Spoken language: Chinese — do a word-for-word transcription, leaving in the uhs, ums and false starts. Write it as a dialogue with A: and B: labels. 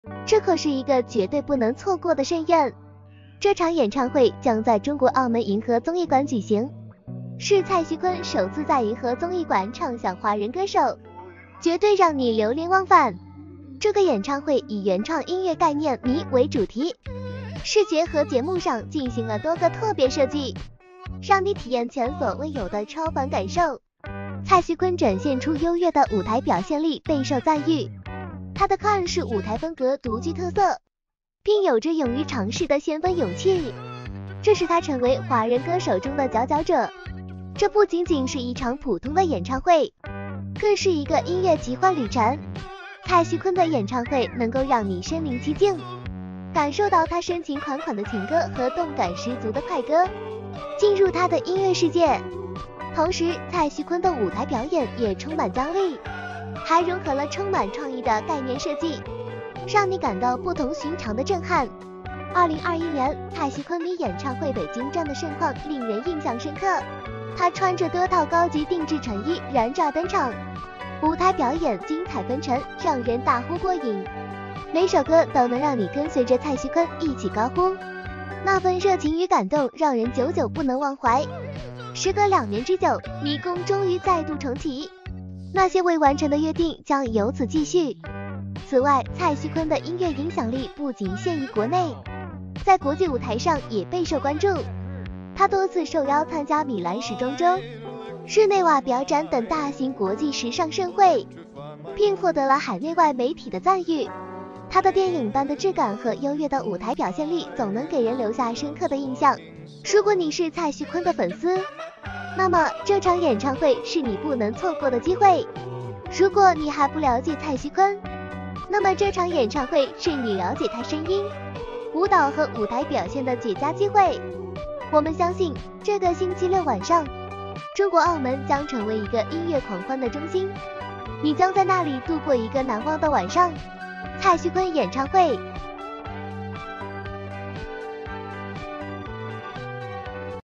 A: 这可是一个绝对不能错过的盛宴。这场演唱会将在中国澳门银河综艺馆举行，是蔡徐坤首次在银河综艺馆唱响华人歌手，绝对让你流连忘返。这个演唱会以原创音乐概念迷为主题，视觉和节目上进行了多个特别设计，让你体验前所未有的超凡感受。蔡徐坤展现出优越的舞台表现力，备受赞誉。他的 K U N 是舞台风格独具特色，并有着勇于尝试的先锋勇气，这使他成为华人歌手中的佼佼者。这不仅仅是一场普通的演唱会，更是一个音乐奇幻旅程。蔡徐坤的演唱会能够让你身临其境，感受到他深情款款的情歌和动感十足的快歌，进入他的音乐世界。同时，蔡徐坤的舞台表演也充满张力，还融合了充满创意的概念设计，让你感到不同寻常的震撼。二零二一年蔡徐坤迷演唱会北京站的盛况令人印象深刻，他穿着多套高级定制成衣燃炸登场，舞台表演精彩纷呈，让人大呼过瘾。每首歌都能让你跟随着蔡徐坤一起高呼，那份热情与感动让人久久不能忘怀。时隔两年之久，迷宫终于再度重启，那些未完成的约定将由此继续。此外，蔡徐坤的音乐影响力不仅限于国内，在国际舞台上也备受关注。他多次受邀参加米兰时装周、日内瓦表展等大型国际时尚盛会，并获得了海内外媒体的赞誉。他的电影般的质感和优越的舞台表现力总能给人留下深刻的印象。如果你是蔡徐坤的粉丝，那么这场演唱会是你不能错过的机会。如果你还不了解蔡徐坤，那么这场演唱会是你了解他声音、舞蹈和舞台表现的绝佳机会。我们相信，这个星期六晚上，中国澳门将成为一个音乐狂欢的中心，你将在那里度过一个难忘的晚上。蔡徐坤演唱会，